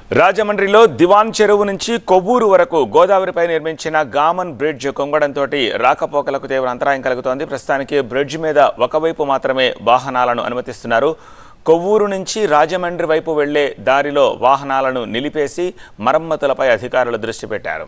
రాజమండ్రిలో దివాన్ చెరువు నుంచి కొవ్వూరు వరకు గోదావరిపై నిర్మించిన గామన్ బ్రిడ్జ్ కుంగడంతో రాకపోకలకు తీవ్ర అంతరాయం కలుగుతోంది. ప్రస్తుతానికి బ్రిడ్జ్ మీద ఒకవైపు మాత్రమే వాహనాలను అనుమతిస్తున్నారు. కొవ్వూరు నుంచి రాజమండ్రి వైపు వెళ్లే దారిలో వాహనాలను నిలిపేసి మరమ్మతులపై అధికారులు దృష్టి పెట్టారు.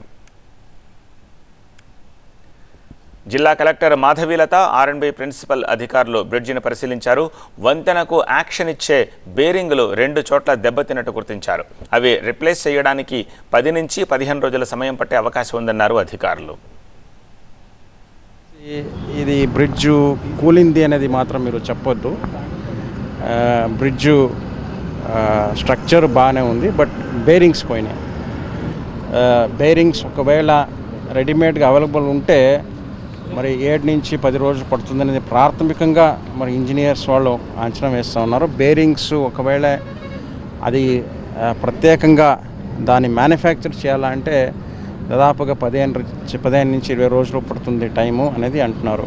జిల్లా కలెక్టర్ మాధవీలత, ఆర్ఎండ్బి ప్రిన్సిపల్ అధికారులు బ్రిడ్జిని పరిశీలించారు. వంతెనకు యాక్షన్ ఇచ్చే బేరింగులు 2 చోట్ల దెబ్బతిన్నట్టు గుర్తించారు. అవి రిప్లేస్ చేయడానికి 10 నుంచి 15 రోజుల సమయం పట్టే అవకాశం ఉందన్నారు అధికారులు. ఇది బ్రిడ్జు కూలింది అనేది మాత్రం మీరు చెప్పొద్దు. బ్రిడ్జు స్ట్రక్చర్ బాగానే ఉంది, బట్ బేరింగ్స్ పోయినాయి. బేరింగ్స్ ఒకవేళ రెడీమేడ్గా అవైలబుల్ ఉంటే మరి 7 నుంచి 10 రోజులు పడుతుందనేది ప్రాథమికంగా మరి ఇంజనీర్స్ వాళ్ళు అంచనా వేస్తూ ఉన్నారు. బేరింగ్స్ ఒకవేళ అది ప్రత్యేకంగా దాన్ని మ్యానుఫ్యాక్చర్ చేయాలంటే దాదాపుగా 15 నుంచి 20 రోజులు పడుతుంది టైము అనేది అంటున్నారు.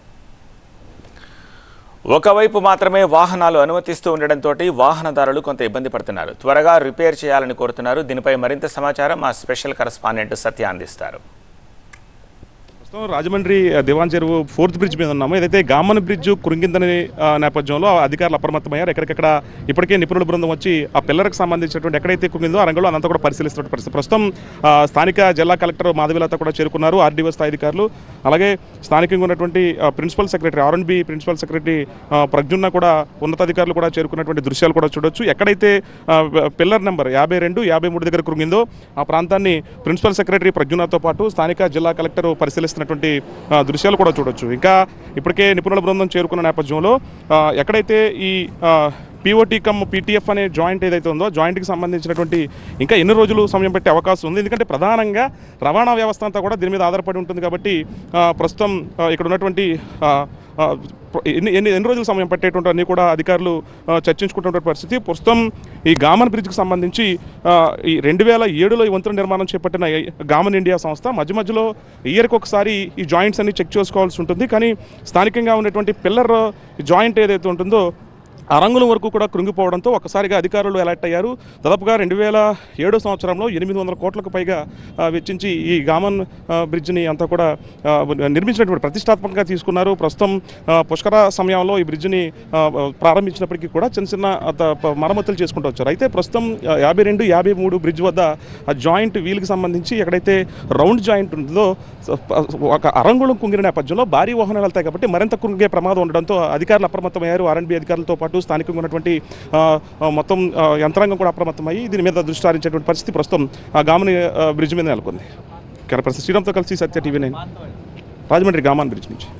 ఒకవైపు మాత్రమే వాహనాలు అనుమతిస్తూ ఉండడంతో వాహనదారులు కొంత ఇబ్బంది పడుతున్నారు. త్వరగా రిపేర్ చేయాలని కోరుతున్నారు. దీనిపై మరింత సమాచారం మా స్పెషల్ కరెస్పాండెంట్ సత్య అందిస్తారు. రాజమండ్రి దివాన్ చెరువు 4th బ్రిడ్జ్ మీద ఉన్నాము. ఏదైతే గామన్ బ్రిడ్జ్ కురింగిందని నేపథ్యంలో అధికారులు అప్రమత్తమయ్యారు. ఎక్కడికెక్కడ ఇప్పటికే నిపుణుల బృందం వచ్చి ఆ పిల్లర్కి సంబంధించినటువంటి ఎక్కడైతే కురింగిందో ఆ రంగంలో అదంతా కూడా పరిశీలిస్తున్న పరిస్థితి. ప్రస్తుతం స్థానిక జిల్లా కలెక్టర్ మాధవీలత కూడా చేరుకున్నారు, ఆర్డీఓ స్థాయి అధికారులు. అలాగే స్థానికంగా ఉన్నటువంటి principal secretary, R and B principal secretary ప్రజ్ఞున్న కూడా ఉన్నతాధికారులు కూడా చేరుకున్నటువంటి దృశ్యాలు కూడా చూడొచ్చు. ఎక్కడైతే పిల్లర్ నెంబర్ 52, 53 దగ్గర కురింగిందో ఆ ప్రాంతాన్ని ప్రిన్సిపల్ సెక్రటరీ ప్రజ్ఞున్నతో పాటు స్థానిక జిల్లా కలెక్టర్ పరిశీలిస్తున్నటువంటి దృశ్యాలు కూడా చూడొచ్చు. ఇంకా ఇప్పటికే నిపుణుల బృందం చేరుకున్న నేపథ్యంలో ఎక్కడైతే ఈ పిఓటీ కమ్ పీటీఎఫ్ అనే జాయింట్ ఏదైతే ఉందో జాయింట్కి సంబంధించినటువంటి ఇంకా ఎన్ని రోజులు సమయం పెట్టే అవకాశం ఉంది. ఎందుకంటే ప్రధానంగా రవాణా వ్యవస్థ అంతా కూడా దీని మీద ఆధారపడి ఉంటుంది కాబట్టి ప్రస్తుతం ఇక్కడ ఉన్నటువంటి ఎన్ని రోజులు సమయం పట్టేటువంటి అన్నీ కూడా అధికారులు చర్చించుకుంటున్న పరిస్థితి. ప్రస్తుతం ఈ గామన్ బ్రిడ్జ్కి సంబంధించి ఈ 2007లో ఈ వంతెన నిర్మాణం చేపట్టిన గామన్ ఇండియా సంస్థ మధ్యలో ఇయర్కి ఒకసారి ఈ జాయింట్స్ అన్ని చెక్ చేసుకోవాల్సి ఉంటుంది. కానీ స్థానికంగా ఉన్నటువంటి పిల్లర్ జాయింట్ ఏదైతే ఉంటుందో ఆ రంగుల వరకు కూడా కృంగిపోవడంతో ఒక్కసారిగా అధికారులు అలర్ట్ అయ్యారు. దాదాపుగా 2007 సంవత్సరంలో 800 కోట్లకు పైగా వెచ్చించి ఈ గామన్ బ్రిడ్జ్ని అంతా కూడా నిర్మించినటువంటి ప్రతిష్టాత్మకంగా తీసుకున్నారు. ప్రస్తుతం పుష్కర సమయంలో ఈ బ్రిడ్జ్ని ప్రారంభించినప్పటికీ కూడా చిన్న మరమ్మతులు చేసుకుంటూ వచ్చారు. అయితే ప్రస్తుతం 52, 53 బ్రిడ్జ్ వద్ద ఆ జాయింట్ వీల్కి సంబంధించి ఎక్కడైతే రౌండ్ జాయింట్ ఉంటుందో ఒక అరంగుళం కుంగిన నేపథ్యంలో భారీ వాహనాలు వెళ్తాయి కాబట్టి మరింత కుంగే ప్రమాదం ఉండడంతో అధికారులు అప్రమత్తమయ్యారు. ఆర్ఎండ్బి అధికారులతో పాటు స్థానికంగా ఉన్నటువంటి మొత్తం యంత్రాంగం కూడా అప్రమత్తమయ్యి దీని మీద దృష్టి సారించేటువంటి పరిస్థితి ప్రస్తుతం గామన్ బ్రిడ్జ్ మీద నెలకొంది. శ్రీరామ్తో కలిసి సత్య TV9 రాజమండ్రి గామన్ బ్రిడ్జ్ నుంచి.